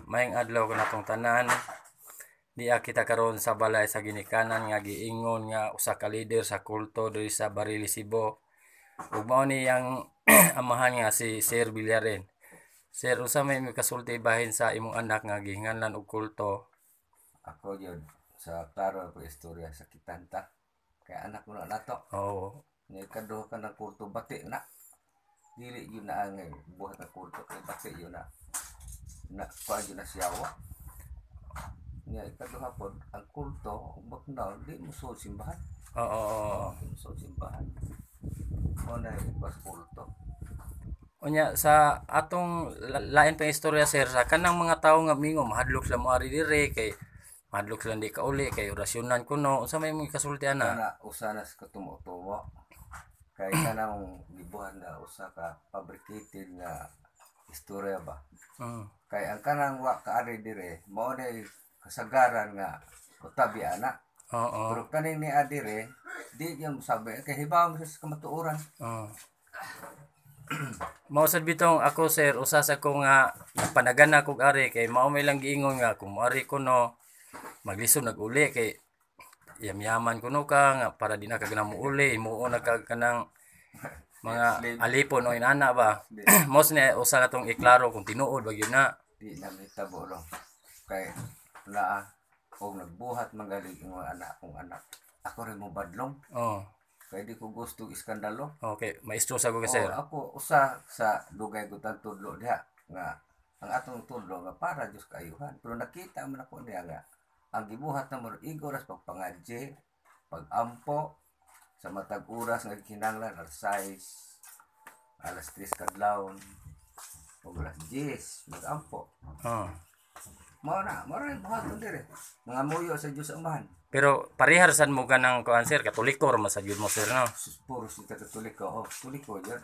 Maayong adlaw kanatong tanan. Diya kita karon sa balay sa ginikanan nga giingon nga usa ka leader sa kulto diri sa Barili, Cebu. Ug mao ni yang amahan nga si Sir Villaren. Sir, usa may kasulti bahin sa imong anak nga gihinganlan og kulto? Ako yun, sa klaro ko istorya sa kitanta. Kaya anak ko na nato. Oo. Ngay kaduha ka ng kulto bati na. Dili yun na ang buhat ng kulto. Kaya bati yun na. Kuha yun na siyawa. Ngay kaduha po, ang kulto, bakna, di mo so simbahan. Oo. Di mo so simbahan. O na ibas kulto. Unya sa atong lain pang istorya sir sa kanang mga tawo nga mingo mahadlok sila moari dire kay mahadlok sila di kauli kay orasyonan kuno unsa may mga kasulti ana? Kana usa na sa katumo-tumo. Kay kanang gibuhan na usa ka fabricated nga istorya ba. Kay ang kanang wa kaari dire mao nay kasagaran nga utabi ana. Oo. Pero kaning ni adire di yung sabi kay hibaw mo sa kamatuoran. Mao sad bitong ako sir usa sa ko nga panagana kog ari kay mao may lang giingon nga kung moari kuno maglisod nag-uli kay yamyaman kuno ka nga para di na ka ganang muuli imuo na ka kanang mga alipon o inana ba. Mos ni usa na tong iklaro kung tinuod ba gyud na. Di na mitabo lang. Kay naa og nagbuhat magaling ang anak kong anak. Ako rin mo badlong. Kaya di ko gusto iskandalo. Okay, maestro sa ko sir. Ako usa sa dugay ko tang tudlo diha nga ang atong tudlo nga para Dios kaayuhan. Pero nakita man ako niya nga ang gibuhat na mo igoras pagpangadje, pagampo sa matag oras nga kinahanglan alas 6, alas 3 kadlawon, ug alas 10 magampo. Mao na buhaton dire. Mga muyo sa Dios amahan. Pero parehar sad mo kanang kuan sir katoliko ra sa gyud mo sir no. Puro si katoliko. Katoliko yun.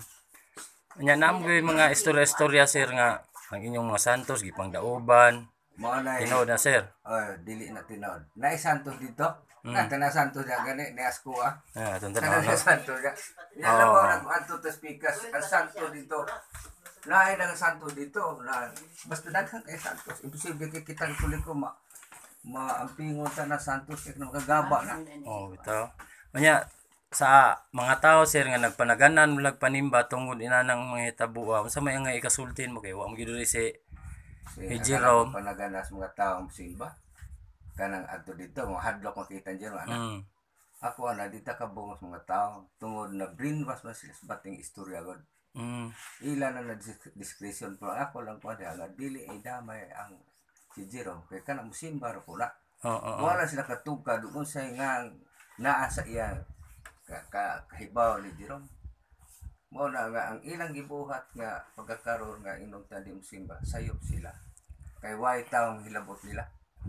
Nya naam gyud mga istorya sir nga ang inyong mga santos gipangdaoban. Mao na Tinood na sir. Dili na tinod. Naay santos dito. Kana santos na gani ni asko ah. Tunta Kana na. santos ya. Alam mo na anto tas pikas ang santo dito. Naay lang santo dito. Basta daghan kay santos. Imposible kay kitang kuliko maampingon ta na santos kay makagaba na. Bitaw. Nya sa mga tao sir nga nagpanaganan mulag panimba tungod inanang mga hitabo unsa may nga ikasultin mo kay wa mo gyud si Jerome panaganas mga taong simba. Kanang adto dito mo hadlok makita diyan ana. Ako ana dito ka bungos mga tao tungod na brainwash man sila sa bating istorya god. Ila na discretion pero ako lang ko nga dili ay damay ang si Jerome kay kanang musimba ra pula. Wala sila katugka doon sa nga naa sa iya kahibaw ni Jerome. Mao na nga ang ilang gibuhat nga pagkakaroon nga inong tandi musimba sayop sila. Kay way taong hilabot nila.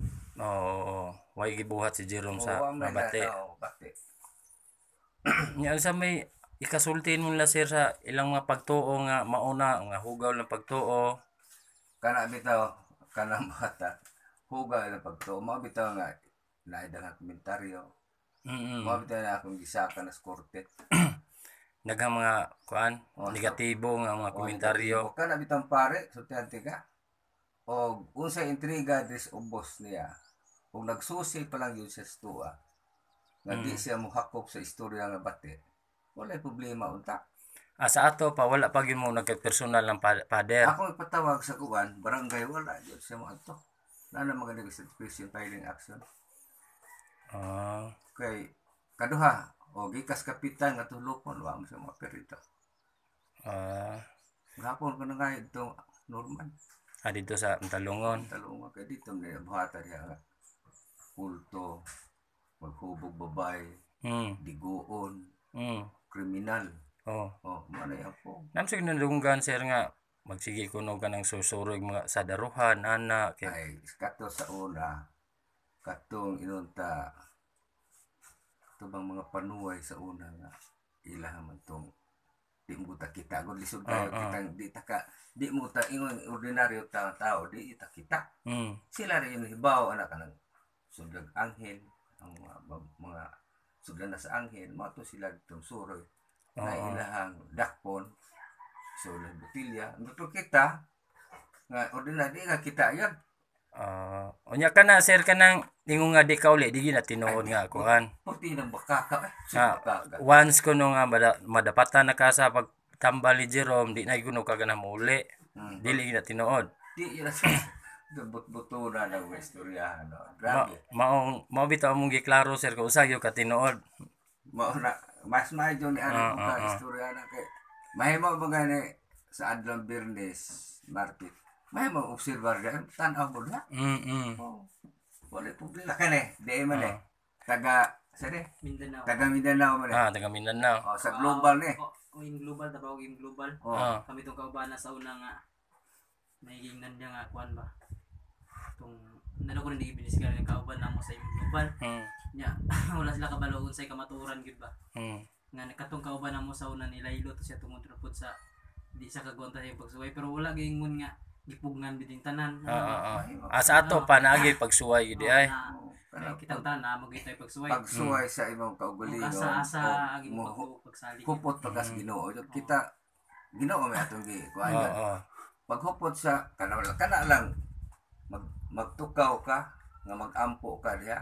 Way gibuhat si Jerome sa mabate. Nya sa may ikasultin mo la sir sa ilang mga pagtuo nga mauna nga hugaw ng pagtuo. Kana bitaw kanang bata hugaw ng pagtuo mao bitaw nga naidang komentaryo. Mao bitaw na akong gisaka na korte. Daghang mga kuan negatibo nga mga komentaryo. Kana bitaw pare sultante ka. O unsay intriga dis ubos niya. Kung nagsusi pa lang yun sa istua. Nga di siya muhakop sa istorya nga bate. Wala problema unta. Sa ato pa wala pa gyud mo nagka-personal ng pader. Ako ipatawag sa kuan, barangay wala jud siya mo adto. Na maganda sa expression filing action. Kay kaduha o gikas kapitan nga tulokon wa mo sa mga perito. Gapon ko na nga ito Norman. Dito sa Talungon. Talungon kay dito na buhata diha nga kulto, maghubog babay, diguon, kriminal. Manay ako. Namsig nalunggan sir nga magsige kuno ka ng susurog mga sa daruhan ana kay ay kato sa una katong inunta tubang mga panuway sa una nga ilaha man tong di mo ta kita gud lisod kayo kitang di mo ta ingon ordinaryo tao di ta kita. Sila rin hibaw anak kanang sudlag anghel ang mga sudlan na sa anghel mao to sila ditong suroy na ilahang dakpon so lang botilya. Pero kita Nga ordinary di nga kita yon. Unya ka na sir kanang ingon nga di ka uli di gina tinuod nga kuan. Puti ng bakaka bakaka. Once ko no nga madapatan na ka sa pagtambal ni Jerome di na guno ka ganang uli. Dili gina tinuod. Di yun sa but-buto na ng istorya no. Grabe. Mao bitaw mong giklaro sir kung usag yo ka tinuod. Mao na mas medyo ni ano ka istorya na kay mahimo mga ni sa adlong Biyernes, Martes. Mahimo obserbar diyan tan-aw mo na. Wala problema kani. Di man taga Mindanao. Taga Mindanao man. Taga Mindanao. Sa global ni. In global tabawag in global. Kami tong kaubana sa una nga naging nandiya nga kuan ba. Tung nalo ko hindi binisgal nga kauban namo sa global. Nya wala sila kabalo unsay kamatuoran gid ba. Nga katong kauban namo sa una ni Laylo to siya tungod ra pud sa di sa kagonta sa pagsuway pero wala gingon nga gipugngan biting tanan. Sa ato pa naagi pagsuway gid ay. Kitang tanan na magitay pagsuway. Pagsuway sa imong kaugalingon. Asa aging pagsalig. Hupot pagkas Ginoo. Kita Ginoo may atong gi kuan. Paghupot sa kana lang magtukaw ka nga magampo ka diha.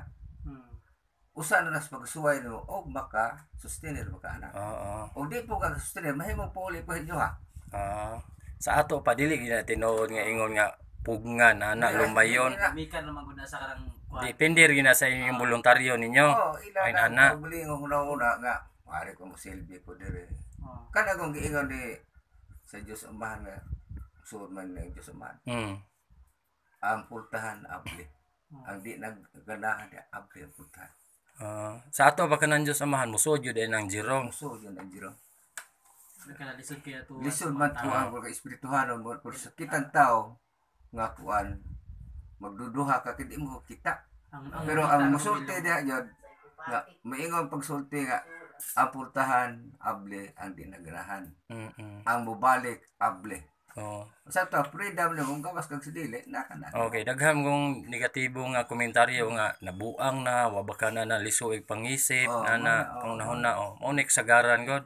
Usa na nas pagsuway no og maka sustainer maka anak. Og di po ka sustainer mahimong puli pa inyo ha. Sa ato pa dili gina tinuod nga ingon nga pugngan anak lumayon. Mikan naman gud sa karang depende rin na sa inyong voluntaryo ninyo. Ay anak. Buli nga una nga mari ko mo silbi ko dire. Kana kung giingon di sa Dios Amahan nga suod man ng Dios Amahan. Ang pultahan abli. Ang di nagganahan di abli ang pultahan. Sa ato ba kanang Dios Amahan mo suod yun ang Jerome. Suod yun ang Jerome. Lisod kaya to. Lisod man to ang espirituhanon mo pero sa kitang tao nga kuan magduduha ka kindi mo kita. Pero ang musulti diha jud nga maingon pagsulti nga ang pultahan able ang dinaganahan. Ang mubalik able. Sa to freedom na mong gawas kag sidili na kana. Okay, dagham kong negatibo nga komentaryo nga nabuang na wabaka na lisuig pangisip na pangunahon na mao nik sagaran god.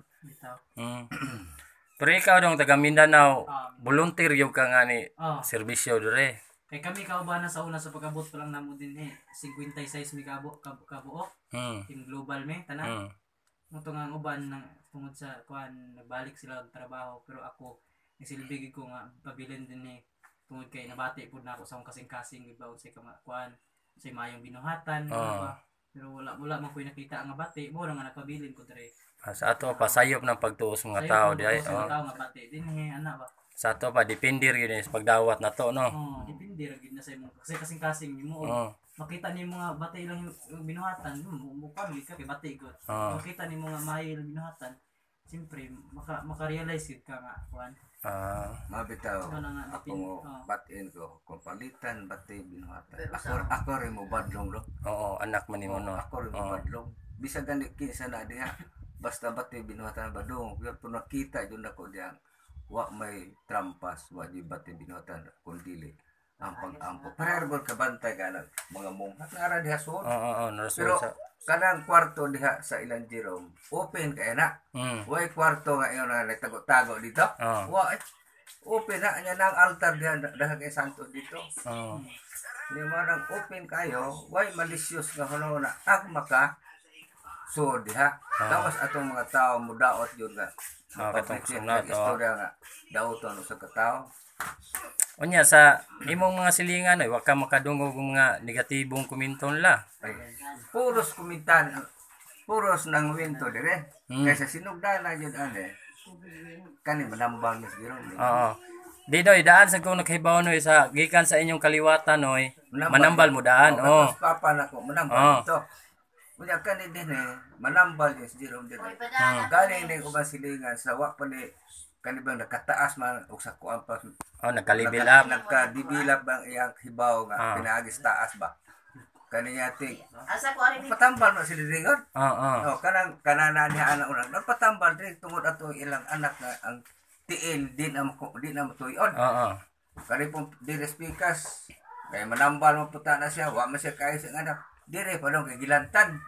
Pero ikaw dong taga Mindanao, volunteer ka nga ni serbisyo dire. Kay kami kaubana sa una sa pagabot pa lang namo din 56 mi kabuok. In global me tanan. Moto nga ang uban nang tungod sa kuan nagbalik sila og trabaho pero ako nisilbig ko nga pabilin din tungod kay nabati pud nako sa akong kasing-kasing gid ba unsay kuan unsay mayong binuhatan pero wala man koy nakita nga bati mo ra nga nagpabilin ko dire. Sa ato pa sayop ng pagtuos mga tao di ay. Tao nga bati din ana ba. Sa ato pa depende rin sa pagdawat na to no. Depende ra gid na sa imong kasi kasing-kasing nimo makita nimo nga bati lang yung binuhatan mo pa gid ka kay bati gud. Makita nimo nga maayong binuhatan siyempre maka-realize gid ka nga kuan. Mabitaw ako batin ko kung palitan bati binuhatan. Ako rin mo badlong do. Anak man nimo no. Ako rin mo badlong. Bisag gani kinsa na diha. Basta bati binuhatan badong. Pero nakita jud nako diha. Wa may trampas, wa di bati binuhatan kun dili ang pag-ampo. Parehas kabantay ka mga mongha nga diha suod. Pero kanang kwarto diha sa ilang Jerome, open kay na. Way kwarto nga iyon na nagtago-tago dito. Wa open na nya nang altar diha daghang kay santo dito. Ni man open kayo, way malicious nga hono na ag maka so diha. Tapos atong mga tao mudaot jud nga. Istorya nga daoton sa katao. Unya sa imong mga silingan wa ka makadungog mga negatibong komenton la. Puros kumintan, puros nang winto dire. Kaysa sinugdana jud ane. Kani manambang ni siguro. Di doy daan sa kung nakahibaw noy sa gikan sa inyong kaliwatan noy. Manambal mo daan. Papa nako manambal to. Unya kani din manambal ni siguro dire. Galing ni ubang silingan sa wa pa ni kanibang nakataas man og sa kuan pa nagka-level up nagka-develop bang iyang hibaw nga pinaagis taas ba kaniya ting asa ko ari patambal man sila ringon kanana niya anak unang nagpatambal din tungod ato ilang anak nga ang tiil din ang matuyon kani pong dire speakers kay manambal mo puta na siya wa man siya kay sa anak dire pa dong kay gilantan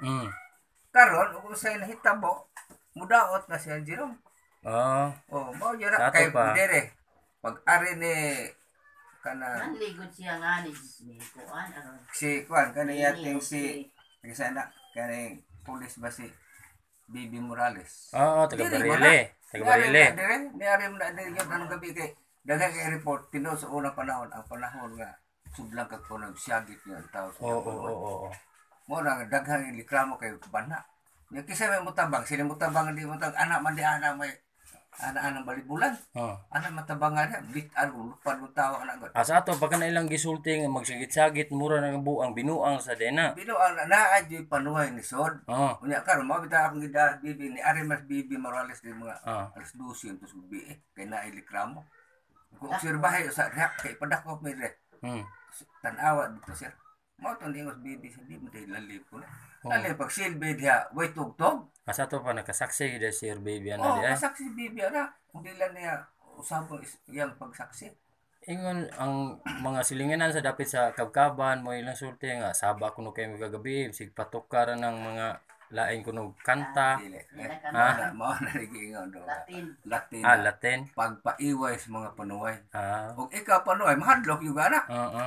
karon ug say nahitabo mudaot na siya Jerome. Mao jud kay dire. Pag ari ni kana Nanligod siya nga ni kuan aron. si kuan kani yating si sana kani pulis ba si Bibi Morales. Oo, taga Barile. Taga Barile. Niari mo na diri gyud anong gabi kay daghang kay report tinuod sa unang panahon ang panahon nga sublang kag kuno siyagit nga tao sa Oo. mo na daghang ilikramo kay bana. Nya kisa may mutabang sila mutabang di mutabang anak man di anak may anak balibulan. Anak matabangan na bitan lupad mo tao anak god. Asa ato pagka na ilang gisulti nga magsagit-sagit mura na buang binuang sa dena. Binuang na adyo panuhay ni sod. Unya karon mo bitaw akong gida bibi ni Ari mas Bibi Morales di mga alas 12 tos gabi kay na ilikramo. Kung obserbahe sa react kay padakop mi re. Tanawa dito sir. Mo to ingos Bibi sa Bibi dahil lalip ko na. Lalip pag silbi diha way tugtog. Asa to pa nakasaksi gid si Baby ana di ay. Kasaksi Bibi ana. Hindi lang niya usapong iyang pagsaksi. Ingon ang mga silinganan sa dapit sa kabkaban mo ilang sulti nga saba kuno kay gagabi sig patukar ng mga lain kuno kanta. Mao na giingon do. Latin. Latin. Pagpaiway sa mga panuway. Ug ikaw panuway mahadlok yung ana.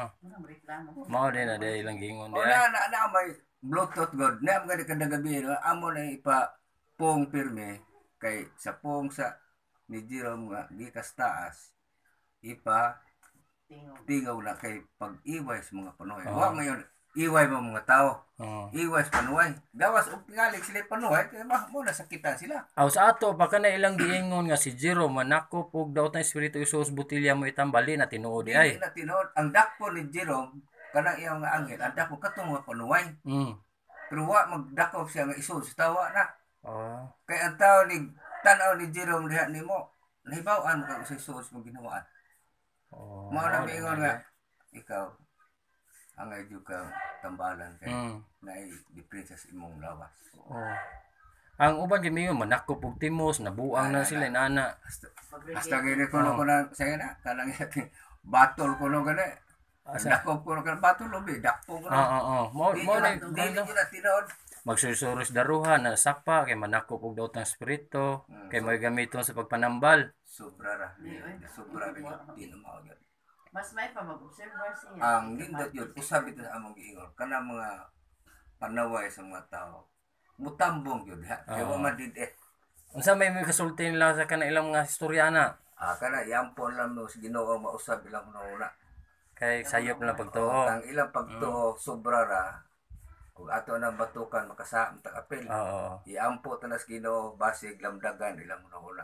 Mao din na day ilang giingon di O ay. na may Bluetooth god. Na mga kada gabi amo na ipa pong pirme kay sa pong sa ni Jerome nga gikas taas ipa tingaw na kay pag-iway sa mga panuway. Wa ngayon iway mo mga tao. Iway sa panuway. Gawas og tingali sila panuway kay mo na sakitan sila. Aw sa ato pagka na ilang giingon nga si Jerome manakop og daw tang espiritu Hesus butilya mo itambali na tinuod di ay. Dili na tinuod ang dakpo ni Jerome kanang iyang nga anghel ang dakpo katong mga panuway. Pero wa magdakop siya nga Hesus tawa na. Kay ang tao ni tanaw ni Jerome diha nimo nahibaw-an ka sa Hesus mo ginawaan. Mao na miingon nga ikaw ang ayud ka tambalan kay naay diferensya sa imong lawas. Ang uban kay mingon manakop og timos nabuang na sila inana. Hasta gini ko na saya na kanang yating batol ko no gani. Dakop ko kan batol obi dakpo ko. Mo na dili ko na tinuod. Magsusuros daruhan na sapa kay manakop og daw tang espiritu kay may gamiton sa pagpanambal. Sobra ra. Sobra ra di na mao gyud. Mas may pa mag-observe siya. Ang lindot yun, usab ito sa among giingon. Kana mga panaway sa mga tao. Mutambong yun, ha? Kaya wa madid Unsa may kasulti nila sa kana ilang mga historyana? Kana yampon lang mo sa Ginoo mausab ilang una. Kay sayop na pagtuo. Ang ilang pagtuo sobra ra. Kung ato nang batukan makasa apil. Iampo tanas Ginoo basig lamdagan ilang una.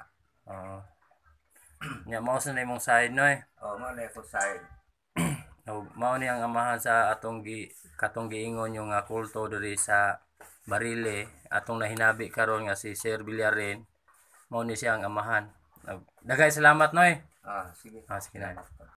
Nya mao sa imong side noy. Mao na ko side. Mao ni ang amahan sa atong katong giingon yung kulto diri sa Barile atong nahinabi karon nga si Sir Villarin. Mao ni siya ang amahan. Dagay salamat noy. Sige. Sige na.